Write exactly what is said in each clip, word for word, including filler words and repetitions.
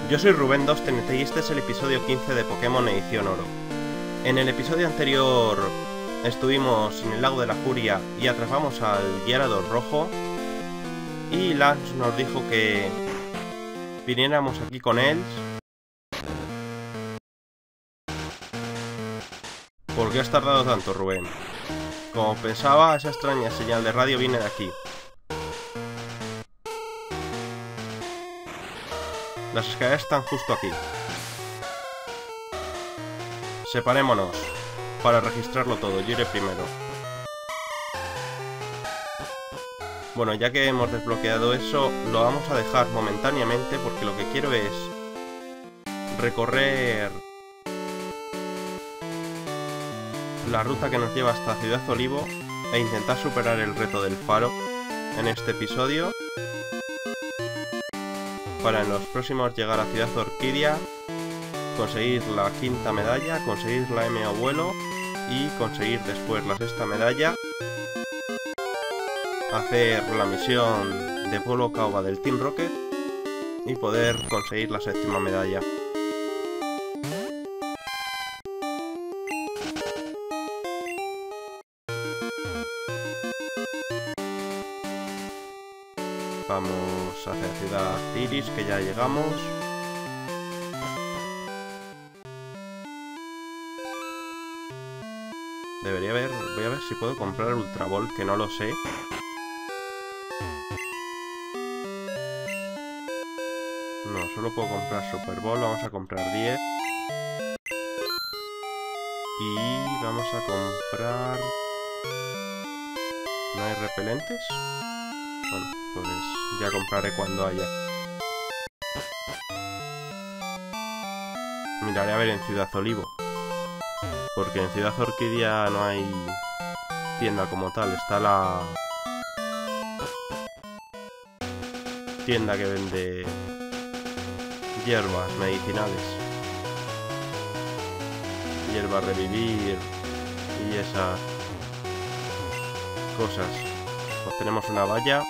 Yo soy Rubén dos T N T y este es el episodio quince de Pokémon Edición Oro. En el episodio anterior estuvimos en el Lago de la Furia y atrapamos al Gyarados rojo, y Lance nos dijo que viniéramos aquí con él. ¿Por qué has tardado tanto, Rubén? Como pensaba, esa extraña señal de radio viene de aquí. Las escaleras están justo aquí. Separémonos para registrarlo todo. Yo iré primero. Bueno, ya que hemos desbloqueado eso, lo vamos a dejar momentáneamente porque lo que quiero es recorrer la ruta que nos lleva hasta Ciudad Olivo e intentar superar el reto del faro en este episodio, para en los próximos llegar a Ciudad Orquídea, conseguir la quinta medalla, conseguir la M abuelo y conseguir después la sexta medalla, hacer la misión de Pueblo Caoba del Team Rocket y poder conseguir la séptima medalla. Vamos hacia Ciudad Iris, que ya llegamos. Debería haber... Voy a ver si puedo comprar Ultra Ball, que no lo sé. No, solo puedo comprar Super Ball. Vamos a comprar diez. Y vamos a comprar... ¿No hay repelentes? Bueno, pues ya compraré cuando haya. Miraré a ver en Ciudad Olivo, porque en Ciudad Orquídea no hay tienda como tal. Está la tienda que vende hierbas medicinales, hierbas revivir y esas cosas. Pues tenemos una valla.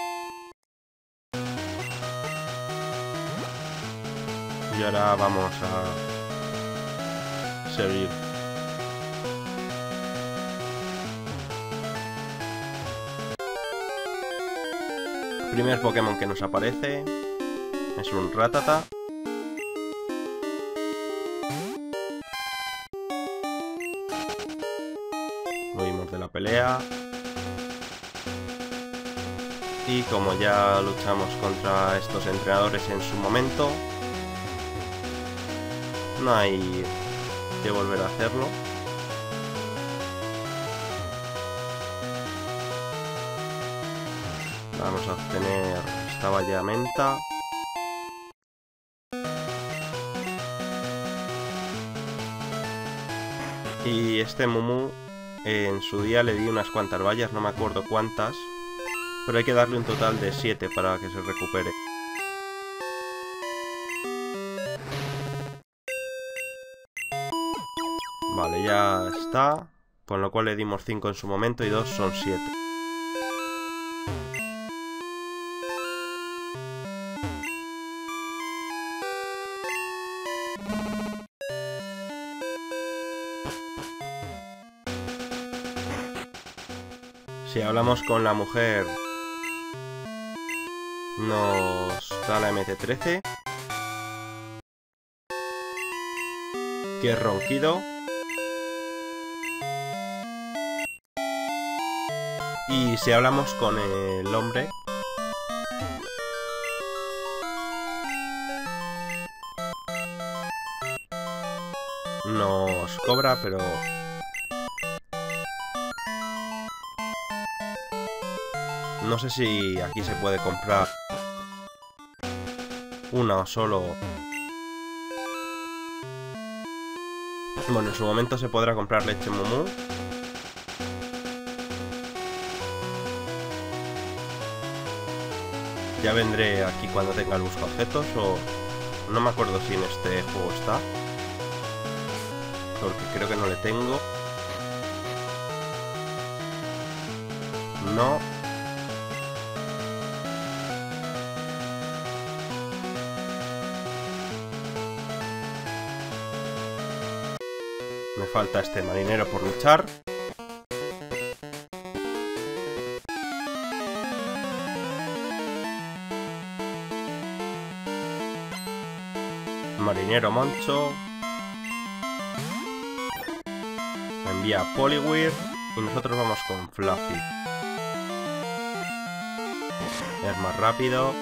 Y ahora vamos a seguir. El primer Pokémon que nos aparece es un Rattata. Huimos de la pelea. Y como ya luchamos contra estos entrenadores en su momento, no hay que volver a hacerlo. Vamos a obtener esta valla menta. Y este Mumu, en su día le di unas cuantas vallas, no me acuerdo cuántas, pero hay que darle un total de siete para que se recupere. Vale, ya está. Con lo cual le dimos cinco en su momento y dos son siete. Si hablamos con la mujer, nos da la M T trece, que es Ronquido. Y si hablamos con el hombre, nos cobra, pero no sé si aquí se puede comprar una o solo. Bueno, en su momento se podrá comprar leche Mumu. Ya vendré aquí cuando tenga el busca objetos, o no me acuerdo si en este juego está, porque creo que no le tengo. No. Me falta este marinero por luchar. Marinero Moncho. Envía a Poliwhirl. Y nosotros vamos con Fluffy. Es más rápido.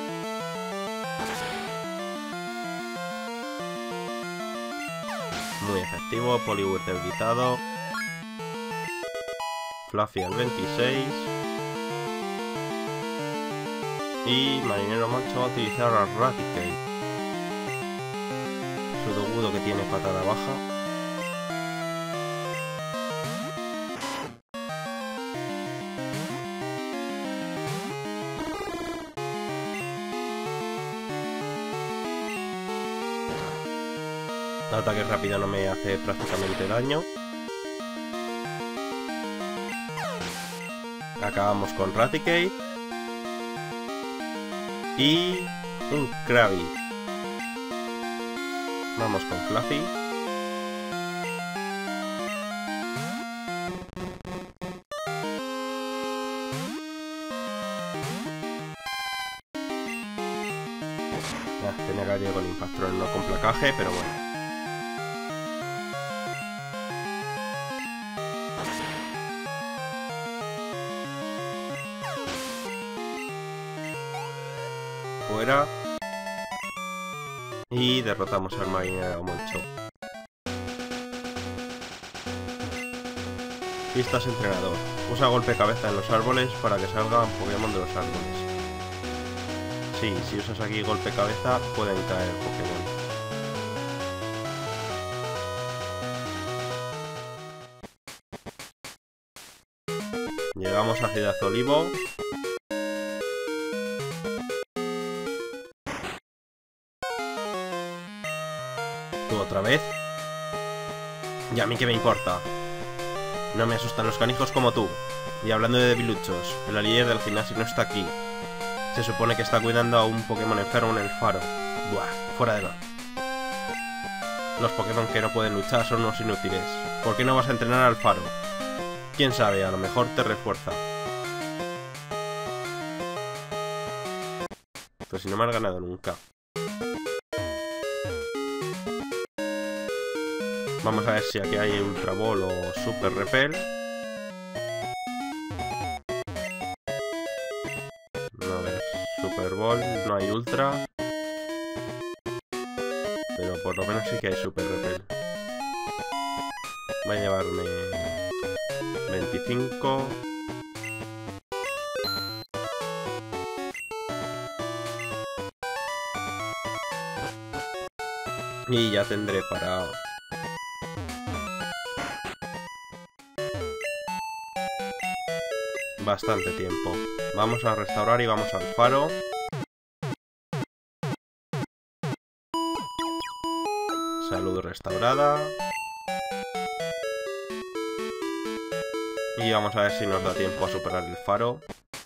Muy efectivo. Poliwhirl debilitado. Fluffy al veintiséis. Y Marinero Moncho va a utilizar a Raticate. Sudogudo que tiene patada baja. El ataque rápido no me hace prácticamente daño. Acabamos con Raticate. Y un Krabby. Vamos con Fluffy. Ah, tenía que haber ido con Impactron, no con placaje, pero bueno. Fuera. Y derrotamos al Marinero Moncho. Pistas entrenador. Usa golpe cabeza en los árboles para que salgan Pokémon de los árboles. Sí, si usas aquí golpe cabeza pueden caer Pokémon. Llegamos a Ciudad Olivo. ¿Otra vez? ¿Y a mí qué me importa? No me asustan los canijos como tú. Y hablando de debiluchos, la líder del gimnasio no está aquí. Se supone que está cuidando a un Pokémon enfermo en el faro. Buah, fuera de lo... Los Pokémon que no pueden luchar son unos inútiles. ¿Por qué no vas a entrenar al faro? Quién sabe, a lo mejor te refuerza. Pues si no me has ganado nunca. Vamos a ver si aquí hay Ultra Ball o Super Repel. No, a ver, Super Ball, no hay Ultra. Pero por lo menos sí que hay Super Repel. Va a llevarme veinticinco. Y ya tendré para... bastante tiempo. Vamos a restaurar y vamos al faro. Salud restaurada. Y vamos a ver si nos da tiempo a superar el faro.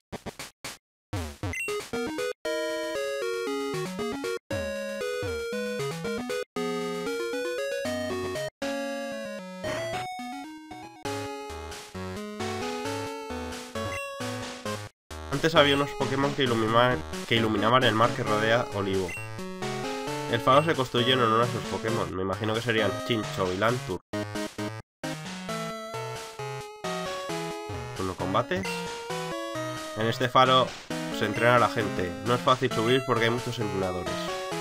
Antes había unos Pokémon que iluminaban, que iluminaban el mar que rodea Olivo. El faro se construyó en honor a sus Pokémon. Me imagino que serían Chinchou y Lantur. ¿Turno combates? En este faro se entrena a la gente. No es fácil subir porque hay muchos entrenadores.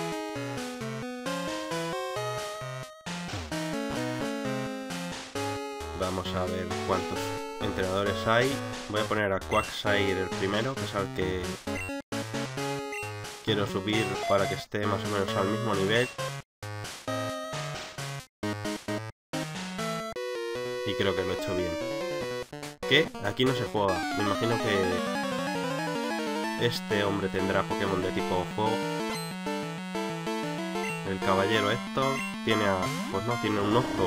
Vamos a ver cuántos entrenadores hay. Voy a poner a Quagsire el primero, que es al que quiero subir para que esté más o menos al mismo nivel. Y creo que lo he hecho bien. ¿Qué? Aquí no se juega. Me imagino que este hombre tendrá Pokémon de tipo fuego. El caballero Héctor tiene a... pues no, tiene un Octo.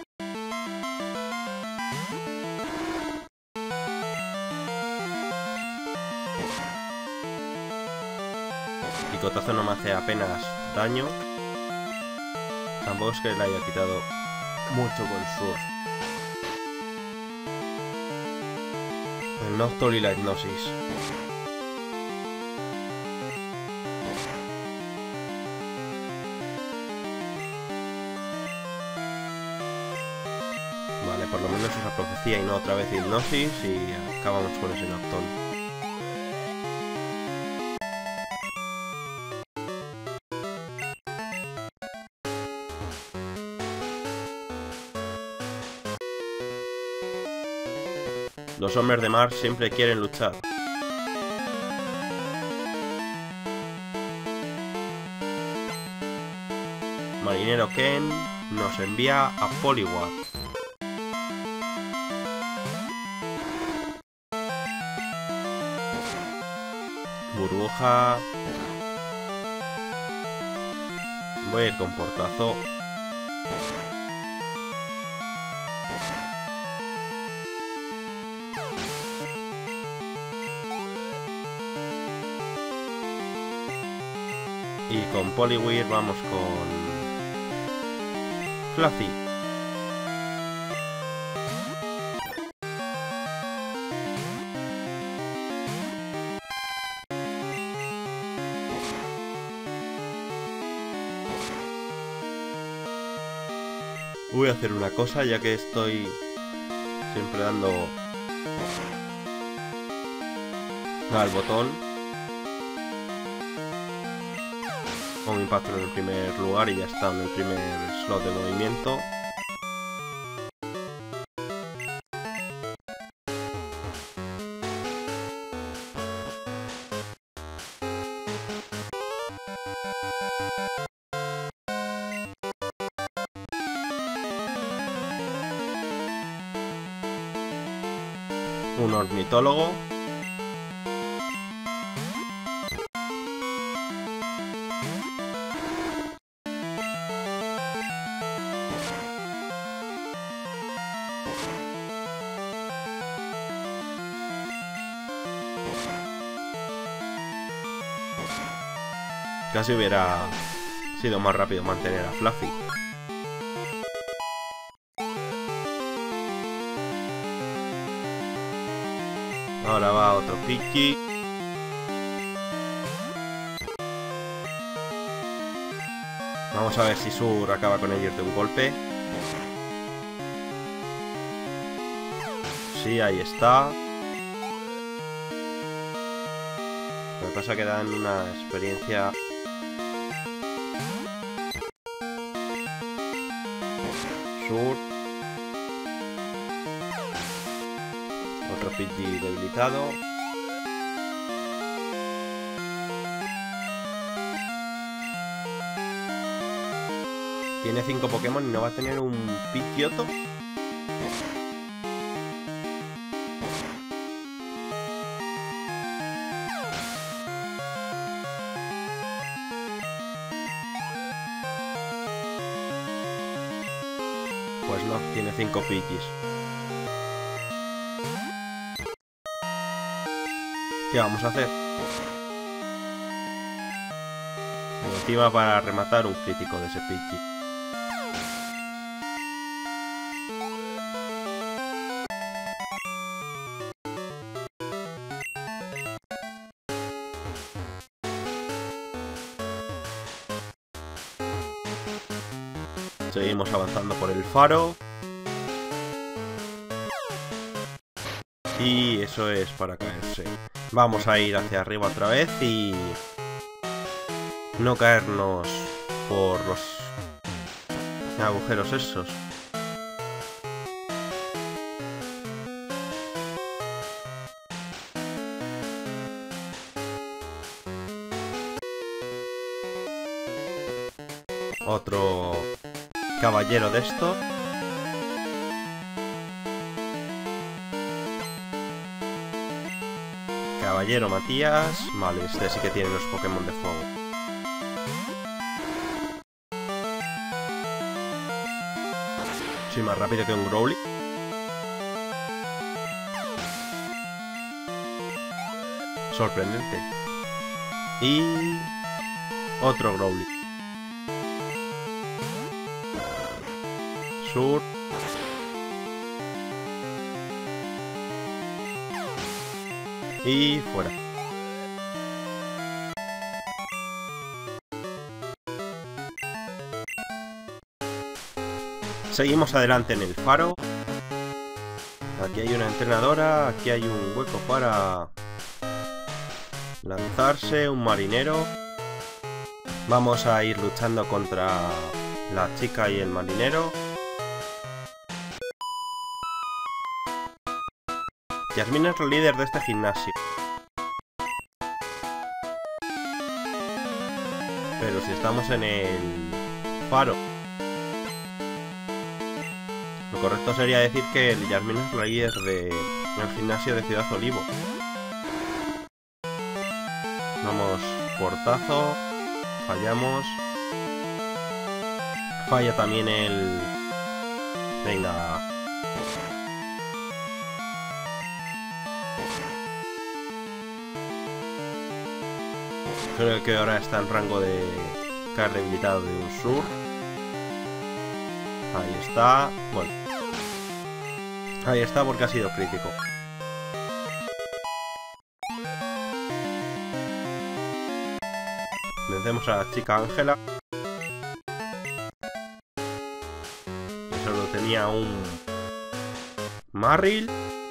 Picotazo no me hace apenas daño. Tampoco es que le haya quitado mucho con Surf. El Noctowl y la Hipnosis. Vale, por lo menos esa profecía y no otra vez Hipnosis y acabamos con ese Noctowl. Los hombres de mar siempre quieren luchar. Marinero Ken nos envía a Poliwag. Burbuja. Voy a ir con portazo. Y con Poliwhirl vamos con Fluffy. Voy a hacer una cosa ya que estoy siempre dando al botón. Con impacto en el primer lugar y ya está en el primer slot de movimiento. Un ornitólogo. Casi hubiera sido más rápido mantener a Fluffy. Ahora va otro Pidgey. Vamos a ver si Sur acaba con ellos de un golpe. Sí, ahí está. Lo que pasa es que dan una experiencia... Sur. Otro Pidgey debilitado. Tiene cinco Pokémon y no va a tener un Pidgeotto. Pues no, tiene cinco Pidgeys. ¿Qué vamos a hacer? Encima para rematar un crítico de ese Pidgey. Seguimos avanzando por el faro. Y eso es para caerse. Vamos a ir hacia arriba otra vez y... no caernos por los agujeros esos. Otro caballero de esto. Caballero Matías. Vale, este sí que tiene los Pokémon de fuego. Soy más rápido que un Growly. Sorprendente. Y... otro Growly. Sur. Y fuera. Seguimos adelante en el faro. Aquí hay una entrenadora, aquí hay un hueco para lanzarse, un marinero. Vamos a ir luchando contra la chica y el marinero. Yasmina es la líder de este gimnasio. Pero si estamos en el faro, lo correcto sería decir que Yasmina es la líder del gimnasio de Ciudad Olivo. Vamos, portazo. Fallamos. Falla también el... Venga. Creo que ahora está en rango de caer debilitado de un sur. Ahí está. Bueno. Ahí está porque ha sido crítico. Vencemos a la chica Ángela. Que solo tenía un... Marril.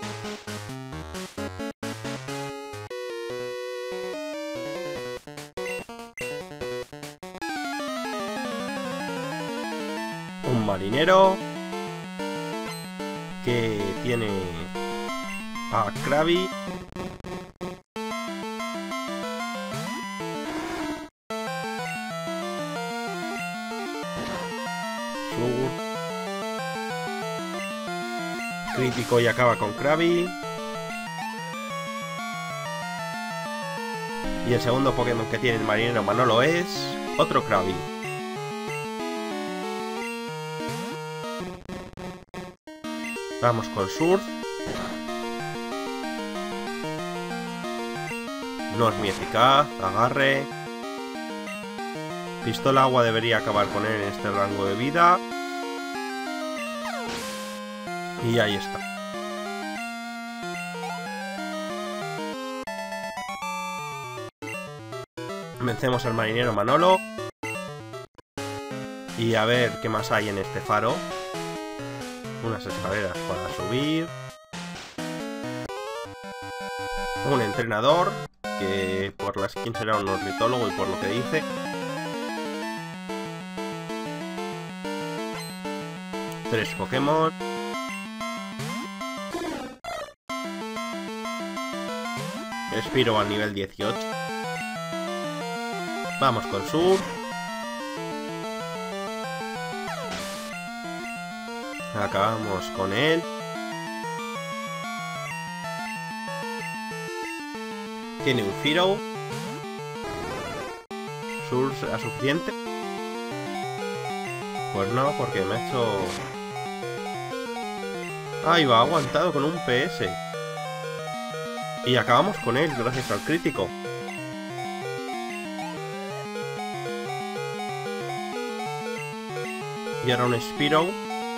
Un marinero. Que tiene... a Krabby. Crítico y acaba con Krabby. Y el segundo Pokémon que tiene el marinero Manolo es... otro Krabby. Vamos con Surf. No es muy eficaz. Agarre. Pistola agua debería acabar con él en este rango de vida. Y ahí está. Vencemos al marinero Manolo. Y a ver qué más hay en este faro. Unas escaleras para subir. Un entrenador, que por la skin será un ornitólogo y por lo que dice. Tres Pokémon. Spiro al nivel dieciocho. Vamos con Sur. Acabamos con él. Tiene un Firo. Sur será suficiente. Pues no, porque me ha hecho... Ahí va, aguantado con un P S. Y acabamos con él gracias al crítico. Y ahora un Spearow.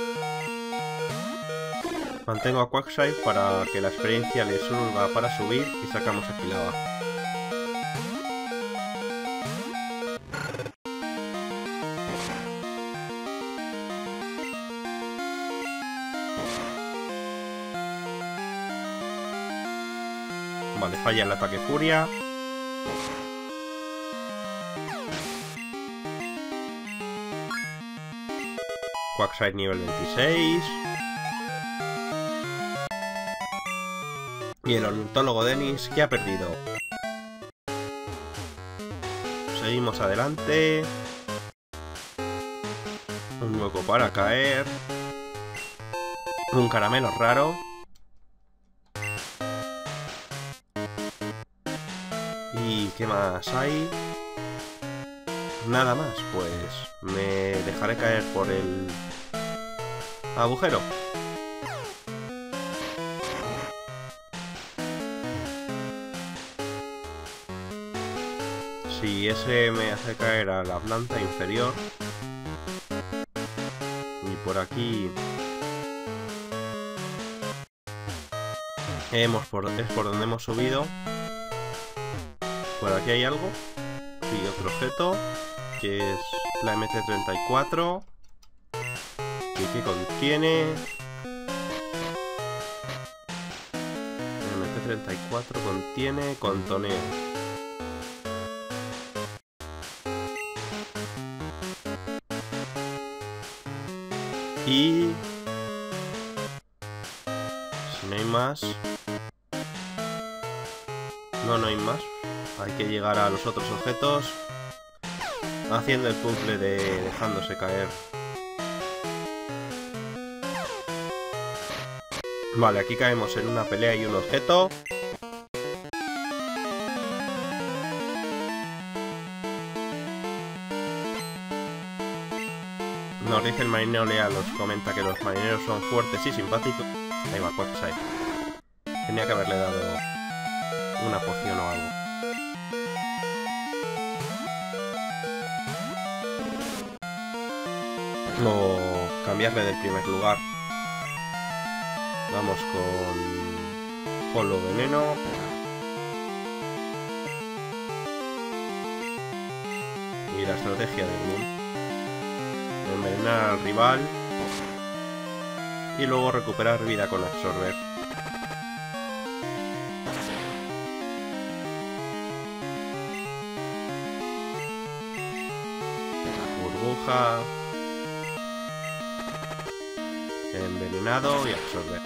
Mantengo a Quagsire para que la experiencia le sirva para subir y sacamos a Kilava. Vale, falla el ataque Furia. Quagsire nivel veintiséis. Y el ornitólogo Dennis, que ha perdido. Seguimos adelante. Un hueco para caer. Un caramelo raro. ¿Y qué más hay? Nada más, pues me dejaré caer por el agujero. Si ese me hace caer a la planta inferior y por aquí hemos por, es por donde hemos subido. Por aquí hay algo. Sí, otro objeto, que es la M T treinta y cuatro. ¿Y qué contiene? M T treinta y cuatro contiene contoneo. Y si no hay más... No, no hay más. Hay que llegar a los otros objetos haciendo el puzzle de dejándose caer. Vale, aquí caemos en una pelea y un objeto. Nos dice el marinero Leal, nos comenta que los marineros son fuertes y simpáticos. Ahí va, Quagsire. Tenía que haberle dado una poción o algo. O cambiarle del primer lugar. Vamos con Polo Veneno. Y la estrategia del Moon. Envenenar al rival. Y luego recuperar vida con absorber. Burbuja. Envenenado y absorber.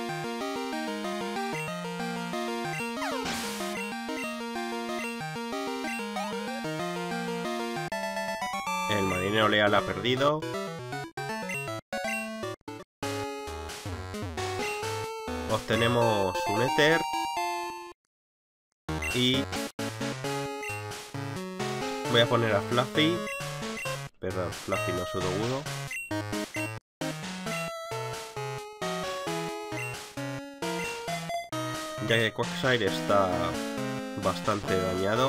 El marinero Leal ha perdido. Obtenemos un éter. Y voy a poner a Fluffy. Perdón, Fluffy no Sudowoodo. Ya que Quagsire está bastante dañado.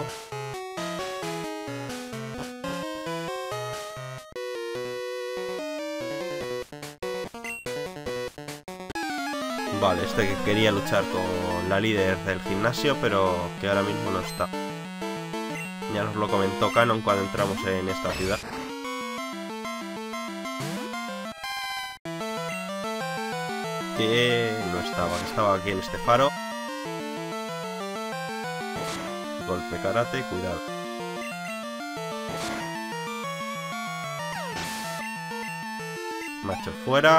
Vale, este que quería luchar con la líder del gimnasio, pero que ahora mismo no está. Ya nos lo comentó Canon cuando entramos en esta ciudad. Que no estaba, que estaba aquí en este faro. Golpe karate, cuidado. Macho fuera.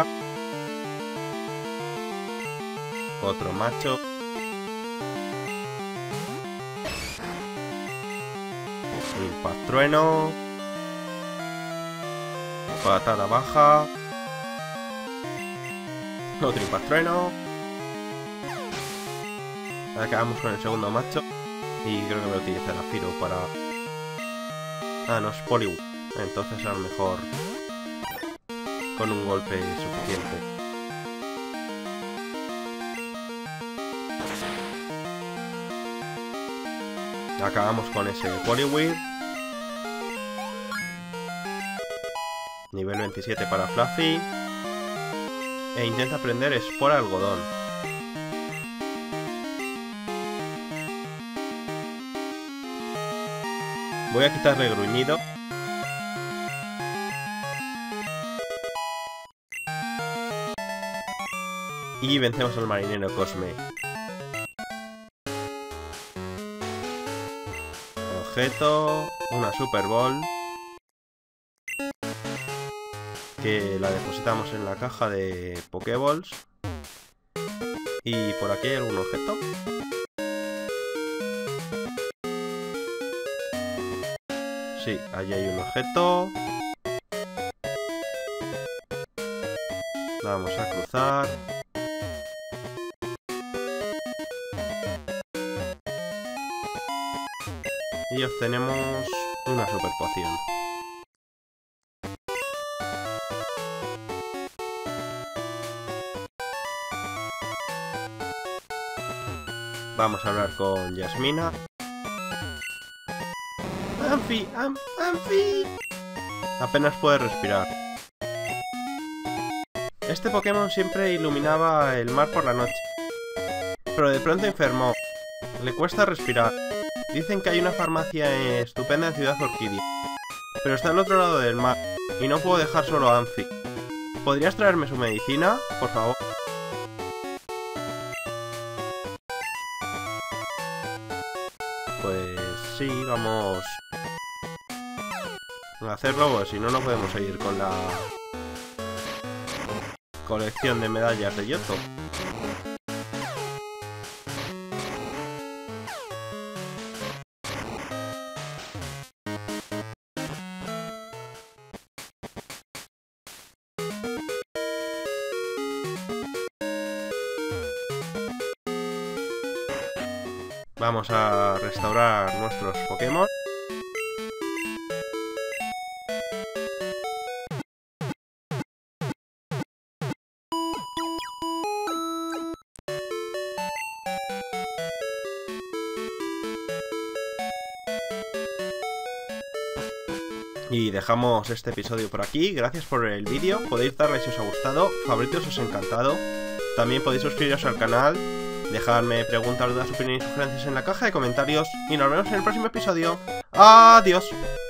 Otro macho. Impact trueno. Patada baja. Otro impact trueno. Acabamos con el segundo macho. Y creo que voy a utilizar a Firo para... Ah, no, es Poliwhirl. Entonces a lo mejor con un golpe suficiente. Acabamos con ese Poliwhirl. Nivel veintisiete para Fluffy. E intenta aprender Espora Algodón. Voy a quitarle el gruñido. Y vencemos al marinero Cosme. Objeto, una Super Ball. Que la depositamos en la caja de Pokéballs. Y por aquí hay algún objeto. Sí, allí hay un objeto. Vamos a cruzar. Y obtenemos una super poción. Vamos a hablar con Yasmina. Anfi, Am, Anfi. Apenas puede respirar. Este Pokémon siempre iluminaba el mar por la noche, pero de pronto enfermó. Le cuesta respirar. Dicen que hay una farmacia estupenda en Ciudad Orquídea, pero está al otro lado del mar, y no puedo dejar solo a Amphy. ¿Podrías traerme su medicina, por favor? Pues sí, vamos a hacerlo, pues si no, no podemos seguir con la colección de medallas de Yoto. Vamos a restaurar nuestros Pokémon. Y dejamos este episodio por aquí. Gracias por el vídeo. Podéis darle si os ha gustado, favoritos si os ha encantado. También podéis suscribiros al canal, dejarme preguntas, dudas, opiniones y sugerencias en la caja de comentarios. Y nos vemos en el próximo episodio. ¡Adiós!